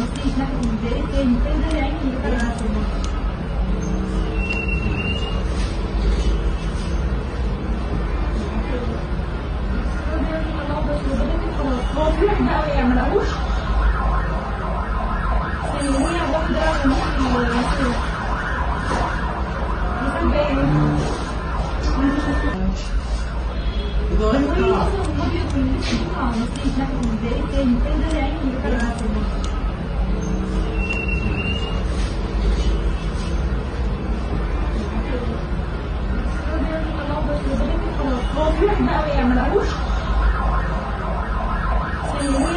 مفيش ناحية المدارس تاني ده يعني فرق في المصر. هو في واحد بقى ما يعملهوش اللي هي واحدة هو في واحد بقى ما يعملهوش اللي هي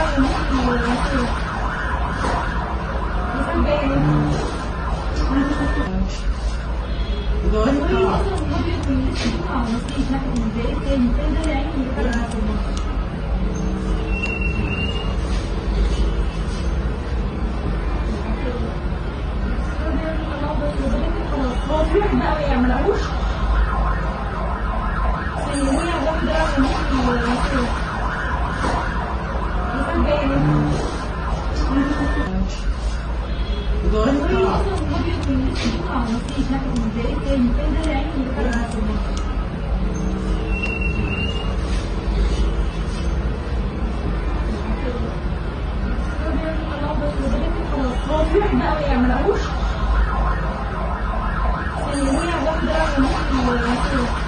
هو في واحد بقى ما يعملهوش اللي هي هو في واحد بقى ما يعملهوش اللي هي واحدة